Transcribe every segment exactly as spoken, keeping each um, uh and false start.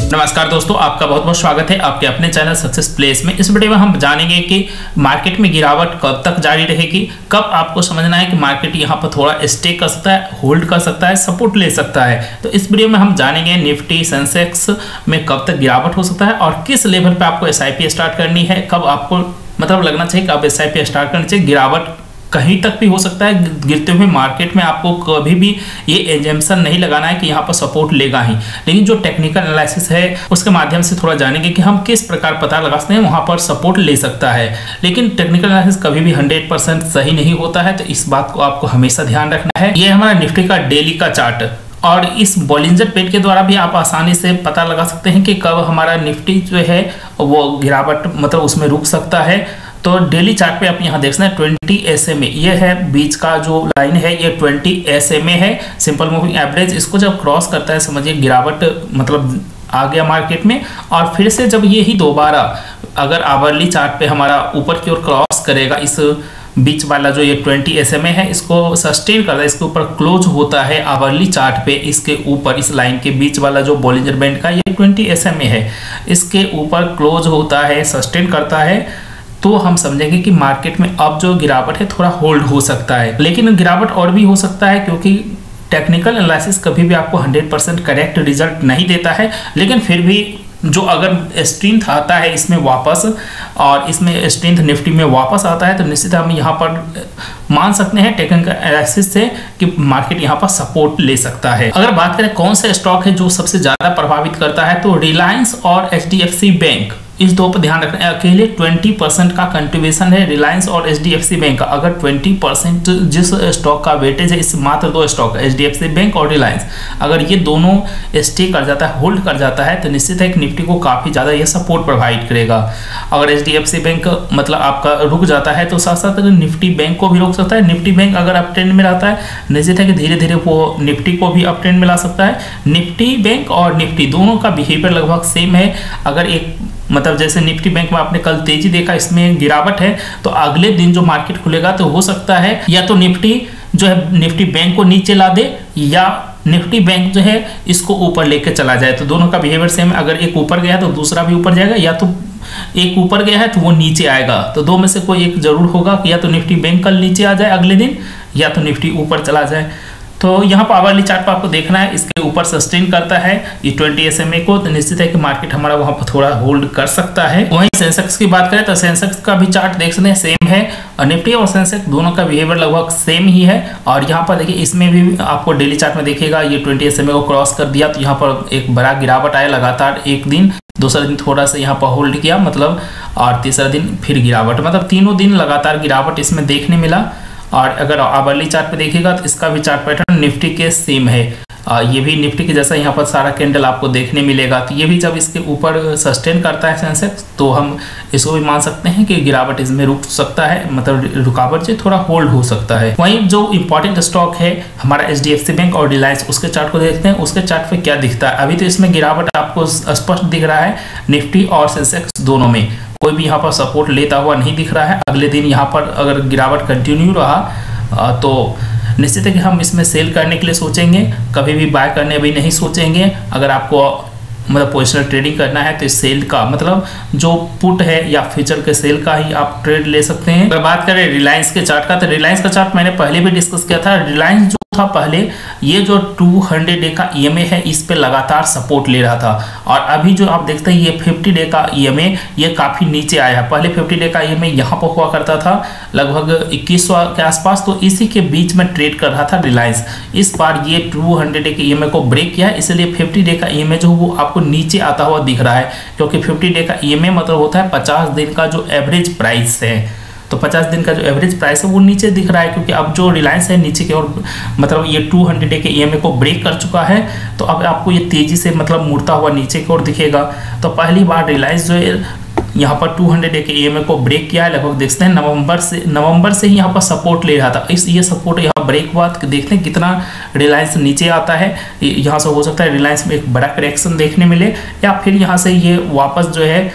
नमस्कार दोस्तों, आपका बहुत बहुत स्वागत है आपके अपने चैनल सक्सेस प्लेस में। इस वीडियो में हम जानेंगे कि मार्केट में गिरावट कब तक जारी रहेगी, कब आपको समझना है कि मार्केट यहां पर थोड़ा स्टे कर सकता है, होल्ड कर सकता है, सपोर्ट ले सकता है। तो इस वीडियो में हम जानेंगे निफ्टी सेंसेक्स में कब तक गिरावट हो सकता है और किस लेवल पर आपको एस आई पी स्टार्ट करनी है, कब आपको मतलब लगना चाहिए कि आप एस आई पी स्टार्ट करनी चाहिए। गिरावट कहीं तक भी हो सकता है, गिरते हुए मार्केट में आपको कभी भी ये एजम्पशन नहीं लगाना है कि यहाँ पर सपोर्ट लेगा ही, लेकिन जो टेक्निकल एनालिसिस है उसके माध्यम से थोड़ा जानेंगे कि हम किस प्रकार पता लगा सकते हैं वहाँ पर सपोर्ट ले सकता है। लेकिन टेक्निकल एनालिसिस कभी भी हंड्रेड परसेंट सही नहीं होता है, तो इस बात को आपको हमेशा ध्यान रखना है। ये हमारा निफ्टी का डेली का चार्ट और इस बॉलिंजर पैड के द्वारा भी आप आसानी से पता लगा सकते हैं कि कब हमारा निफ्टी जो है वो गिरावट मतलब उसमें रुक सकता है। तो डेली चार्ट पे आप यहाँ देख सकते हैं ट्वेंटी एस एम ए, ये है बीच का जो लाइन है, ये ट्वेंटी एस एम ए है, सिंपल मूविंग एवरेज। इसको जब क्रॉस करता है समझिए गिरावट मतलब आ गया मार्केट में। और फिर से जब ये ही दोबारा अगर आवरली चार्ट पे हमारा ऊपर की ओर क्रॉस करेगा, इस बीच वाला जो ये ट्वेंटी एस एम ए है इसको सस्टेन करता है, इसके ऊपर क्लोज होता है आवरली चार्ट पे, इसके ऊपर इस लाइन के बीच वाला जो बॉलिंजर बैंड का ये ट्वेंटी एस एम ए है, इसके ऊपर क्लोज होता है, सस्टेन करता है, तो हम समझेंगे कि मार्केट में अब जो गिरावट है थोड़ा होल्ड हो सकता है। लेकिन गिरावट और भी हो सकता है क्योंकि टेक्निकल एनालिसिस कभी भी आपको हंड्रेड परसेंट करेक्ट रिजल्ट नहीं देता है, लेकिन फिर भी जो अगर स्ट्रेंथ आता है इसमें वापस और इसमें स्ट्रेंथ निफ्टी में वापस आता है तो निश्चित हम यहाँ पर मान सकते हैं टेक्निकल एनालिसिस से कि मार्केट यहाँ पर सपोर्ट ले सकता है। अगर बात करें कौन सा स्टॉक है जो सबसे ज्यादा प्रभावित करता है, तो रिलायंस और H D F C bank, इस दो पर ध्यान रखना है। अकेले बीस परसेंट का कंट्रीब्यूशन है रिलायंस और H D F C bank का। अगर बीस परसेंट जिस स्टॉक का वेटेज है, इस मात्र दो stock H D F C bank और रिलायंस, अगर ये दोनों स्टे कर जाता है, होल्ड कर जाता है, तो निश्चित है कि निफ्टी को काफी ज्यादा ये सपोर्ट प्रोवाइड करेगा। अगर H D F C bank मतलब आपका रुक जाता है तो साथ साथ निफ्टी बैंक को भी रोक सकता है। निफ्टी बैंक अगर अप ट्रेंड में रहता है, निश्चित है कि धीरे धीरे वो निफ्टी को भी अप ट्रेंड में ला सकता है। निफ्टी बैंक और निफ्टी दोनों का बिहेवियर लगभग सेम है। अगर एक मतलब जैसे निफ्टी बैंक में आपने कल तेजी देखा, इसमें गिरावट है, तो अगले दिन जो मार्केट खुलेगा तो हो सकता है या तो निफ्टी जो है निफ्टी बैंक को नीचे ला दे या निफ्टी बैंक जो है इसको ऊपर लेके चला जाए। तो दोनों का बिहेवियर सेम है। अगर एक ऊपर गया तो दूसरा भी ऊपर जाएगा, या तो एक ऊपर गया है तो वो नीचे आएगा। तो दो में से कोई एक जरूर होगा कि या तो निफ्टी बैंक कल नीचे आ जाए अगले दिन, या तो निफ्टी ऊपर चला जाए। तो यहाँ पर आवरली चार्ट पर आपको देखना है, इसके ऊपर सस्टेन करता है ये ट्वेंटी एस एम ए को, तो निश्चित है कि मार्केट हमारा वहाँ पर थोड़ा होल्ड कर सकता है। वहीं सेंसेक्स की बात करें तो सेंसेक्स का भी चार्ट देख सकते हैं सेम है, और निफ्टी और सेंसेक्स दोनों का बिहेवियर लगभग सेम ही है। और यहाँ पर देखिए इसमें भी आपको डेली चार्ट में देखिएगा ये ट्वेंटी एस एम ए को क्रॉस कर दिया तो यहाँ पर एक बड़ा गिरावट आया लगातार, एक दिन, दूसरा दिन थोड़ा सा यहाँ पर होल्ड किया मतलब, और तीसरा दिन फिर गिरावट, मतलब तीनों दिन लगातार गिरावट इसमें देखने मिला। और अगर आवरली चार्ट पे देखिएगा तो इसका भी चार्ट पैटर्न निफ्टी के सेम है। आ, ये भी निफ्टी के जैसा यहाँ पर सारा कैंडल आपको देखने मिलेगा। तो ये भी जब इसके ऊपर सस्टेन करता है सेंसेक्स तो हम इसको भी मान सकते हैं कि गिरावट इसमें रुक सकता है, मतलब रुकावट से थोड़ा होल्ड हो सकता है। वहीं जो इंपॉर्टेंट स्टॉक है हमारा H D F C bank और रिलायंस, उसके चार्ट को देखते हैं। उसके चार्ट पे क्या दिखता है, अभी तो इसमें गिरावट आपको स्पष्ट दिख रहा है निफ्टी और सेंसेक्स दोनों में, कोई भी यहाँ पर सपोर्ट लेता हुआ नहीं दिख रहा है। अगले दिन यहाँ पर अगर गिरावट कंटिन्यू रहा तो निश्चित है कि हम इसमें सेल करने के लिए सोचेंगे, कभी भी बाय करने अभी नहीं सोचेंगे। अगर आपको मतलब पोजिशनल ट्रेडिंग करना है तो सेल का मतलब जो पुट है या फ्यूचर के सेल का ही आप ट्रेड ले सकते हैं। अगर बात करें रिलायंस के चार्ट का, तो रिलायंस का चार्ट मैंने पहले भी डिस्कस किया था। रिलायंस जो था पहले ये जो टू हंड्रेड डे का ई एम ए है इस पे लगातार सपोर्ट ले रहा था, और अभी जो आप देखते हैं ये फिफ्टी डे का ई एम ए ये काफी नीचे आया है। पहले फिफ्टी डे का ई एम ए यहाँ पर हुआ करता था लगभग इक्कीस सौ के आसपास, तो इसी के बीच में ट्रेड कर रहा था रिलायंस। इस बार ये टू हंड्रेड डे के ई एम ए को ब्रेक किया है, इसलिए फिफ्टी डे का ई एम ए जो वो आपको नीचे आता हुआ दिख रहा है, क्योंकि फिफ्टी डे का ई एम ए मतलब होता है पचास दिन का जो एवरेज प्राइस है। तो पचास दिन का जो एवरेज प्राइस है वो नीचे दिख रहा है, क्योंकि अब जो रिलायंस है नीचे की ओर मतलब ये टू हंड्रेड डे के ई एम ए को ब्रेक कर चुका है, तो अब आपको ये तेजी से मतलब मुड़ता हुआ नीचे की ओर दिखेगा। तो पहली बार रिलायंस जो है यहाँ पर टू हंड्रेड डे के ई एम ए को ब्रेक किया है। लगभग देखते हैं नवंबर से नवंबर से ही यहाँ पर सपोर्ट ले रहा था, इस ये सपोर्ट यहाँ ब्रेक हुआ, देखते हैं कितना रिलायंस नीचे आता है। यहाँ से हो सकता है रिलायंस में एक बड़ा करेक्शन देखने मिले, या फिर यहाँ से ये वापस जो है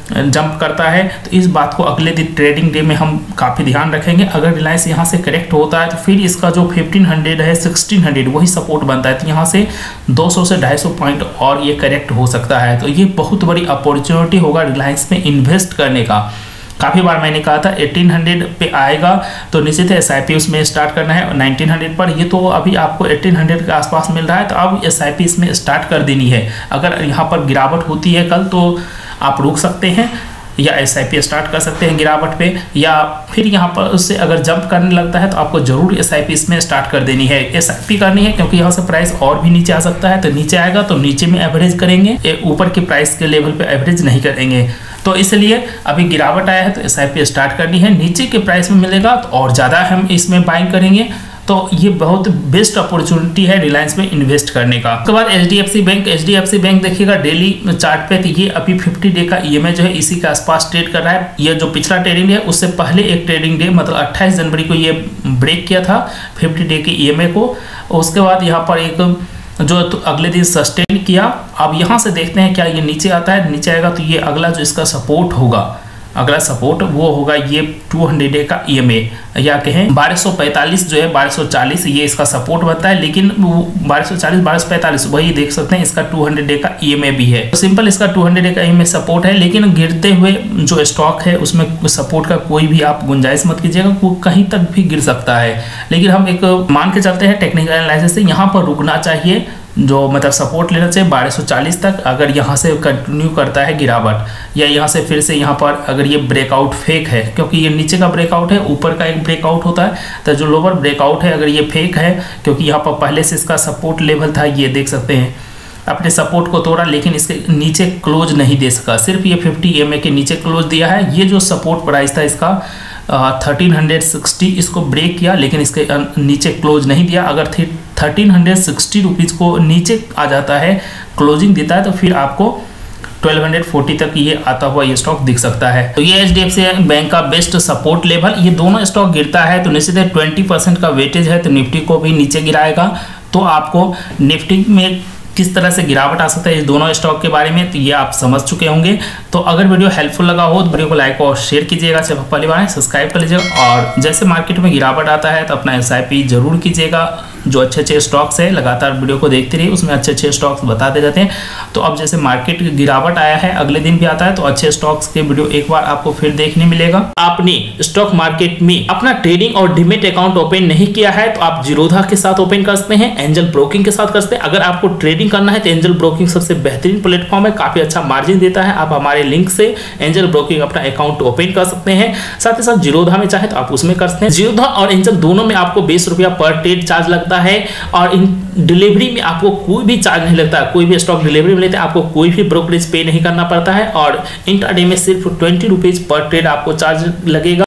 जंप करता है, तो इस बात को अगले दिन ट्रेडिंग डे में हम काफ़ी ध्यान रखेंगे। अगर रिलायंस यहाँ से करेक्ट होता है तो फिर इसका जो फिफ्टीन हंड्रेड है, सिक्सटीन हंड्रेड वही सपोर्ट बनता है, तो यहाँ से दो सौ से ढाई सौ पॉइंट और ये करेक्ट हो सकता है। तो ये बहुत बड़ी अपॉर्चुनिटी होगा रिलायंस में इन्वेस्ट करने का। काफ़ी बार मैंने कहा था अठारह सौ पे आएगा तो निश्चित है एसआईपी उसमें स्टार्ट करना है। उन्नीस सौ पर ये तो अभी आपको अठारह सौ के आसपास मिल रहा है, तो अब एसआईपी इसमें स्टार्ट कर देनी है। अगर यहाँ पर गिरावट होती है कल तो आप रुक सकते हैं या एसआईपी स्टार्ट कर सकते हैं गिरावट पे, या फिर यहाँ पर उससे अगर जंप करने लगता है तो आपको जरूर एसआईपी इसमें स्टार्ट कर देनी है। एसआईपी करनी है क्योंकि यहाँ से प्राइस और भी नीचे आ सकता है, तो नीचे आएगा तो नीचे में एवरेज करेंगे, ऊपर के प्राइस के लेवल पे एवरेज नहीं करेंगे। तो इसलिए अभी गिरावट आया है तो एसआईपी स्टार्ट करनी है। नीचे के प्राइस में मिलेगा तो और ज़्यादा हम इसमें बाइंग करेंगे। तो ये बहुत बेस्ट अपॉर्चुनिटी है रिलायंस में इन्वेस्ट करने का। उसके बाद एचडीएफसी बैंक, एचडीएफसी बैंक देखिएगा डेली चार्ट पे, तो ये अभी फिफ्टी डे का ईएमए जो है इसी के आसपास ट्रेड कर रहा है। ये जो पिछला ट्रेडिंग डे है उससे पहले एक ट्रेडिंग डे मतलब अट्ठाईस जनवरी को ये ब्रेक किया था फिफ्टी डे के ईएमए को। उसके बाद यहाँ पर एक जो तो अगले दिन सस्टेन किया। अब यहाँ से देखते हैं क्या ये नीचे आता है, नीचे आएगा तो ये अगला जो इसका सपोर्ट होगा, अगला सपोर्ट वो होगा ये दो सौ डे का ईएमए, या कहें बारह सौ पैंतालीस जो है बारह सौ चालीस ये इसका सपोर्ट बनता है। लेकिन बारह सौ चालीस बारह सौ पैंतालीस वही देख सकते हैं इसका दो सौ डे का ईएमए भी है। तो सिंपल इसका दो सौ डे का ईएमए सपोर्ट है, लेकिन गिरते हुए जो स्टॉक है उसमें सपोर्ट का कोई भी आप गुंजाइश मत कीजिएगा, वो कहीं तक भी गिर सकता है। लेकिन हम एक मान के चलते हैं टेक्निकल एनालिसिस से, यहाँ पर रुकना चाहिए, जो मतलब सपोर्ट लेना चाहिए बारह सौ चालीस तक। अगर यहाँ से कंटिन्यू करता है गिरावट या यहाँ से फिर से यहाँ पर अगर ये ब्रेकआउट फेक है, क्योंकि ये नीचे का ब्रेकआउट है ऊपर का एक ब्रेकआउट होता है, तो जो लोअर ब्रेकआउट है अगर ये फेक है, क्योंकि यहाँ पर पहले से इसका सपोर्ट लेवल था, ये देख सकते हैं अपने सपोर्ट को तोड़ा लेकिन इसके नीचे क्लोज नहीं दे सका, सिर्फ ये फिफ्टी ई एम ए के नीचे क्लोज दिया है। ये जो सपोर्ट प्राइस था इसका थर्टीन हंड्रेड सिक्सटी, इसको ब्रेक किया लेकिन इसके नीचे क्लोज नहीं दिया। अगर थर्टीन हंड्रेड सिक्सटी रुपीज़ को नीचे आ जाता है, क्लोजिंग देता है, तो फिर आपको ट्वेल्व हंड्रेड फोर्टी तक ये आता हुआ ये स्टॉक दिख सकता है। तो ये एचडीएफसी बैंक का बेस्ट सपोर्ट लेवल। ये दोनों स्टॉक गिरता है तो निश्चित है ट्वेंटी परसेंट का वेटेज है, तो निफ्टी को भी नीचे गिराएगा। तो आपको निफ्टी में किस तरह से गिरावट आ सकता है इस दोनों स्टॉक के बारे में तो ये आप समझ चुके होंगे। तो अगर वीडियो हेल्पफुल लगा हो तो वीडियो को लाइक और शेयर कीजिएगा, चैनल पहली बार सब्सक्राइब कर लीजिएगा, और जैसे मार्केट में गिरावट आता है तो अपना एसआईपी जरूर कीजिएगा। जो अच्छे अच्छे स्टॉक्स है लगातार वीडियो को देखते रहिए, उसमें अच्छे अच्छे स्टॉक्स बताते रहते हैं। तो अब जैसे मार्केट गिरावट आया है अगले दिन भी आता है, तो अच्छे स्टॉक्स के वीडियो एक बार आपको फिर देखने मिलेगा। आपने स्टॉक मार्केट में अपना ट्रेडिंग और डीमेट अकाउंट ओपन नहीं किया है तो आप जीरोधा के साथ ओपन कर सकते हैं, एंजल ब्रोकिंग के साथ कर सकते हैं। अगर आपको ट्रेडिंग करना है तो एंजल ब्रोकिंग सबसे बेहतरीन प्लेटफॉर्म है, काफी अच्छा मार्जिन देता है। आप हमारे लिंक से एंजल ब्रोकिंग अपना अकाउंट ओपन कर सकते हैं। साथ ही साथ जीरोधा में चाहे तो आप उसमें कर सकते हैं। जीरोधा और एंजल दोनों में आपको बीस रुपया पर ट्रेड चार्ज लगता है, और इन डिलीवरी में आपको कोई भी चार्ज नहीं लगता। कोई भी स्टॉक डिलीवरी में लेते हैं आपको कोई भी ब्रोकरेज पे नहीं करना पड़ता है, और इंट्राडे में सिर्फ ट्वेंटी रुपीज पर ट्रेड आपको चार्ज लगेगा।